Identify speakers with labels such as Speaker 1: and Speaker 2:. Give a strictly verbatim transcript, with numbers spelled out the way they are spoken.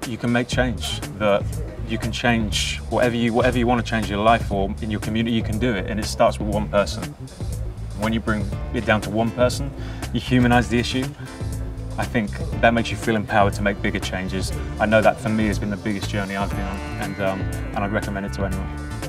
Speaker 1: you can make change, that you can change whatever you, whatever you want to change in your life or in your community, you can do it, and it starts with one person. When you bring it down to one person, you humanize the issue. I think that makes you feel empowered to make bigger changes. I know that for me has been the biggest journey I've been on, and, um, and I'd recommend it to anyone.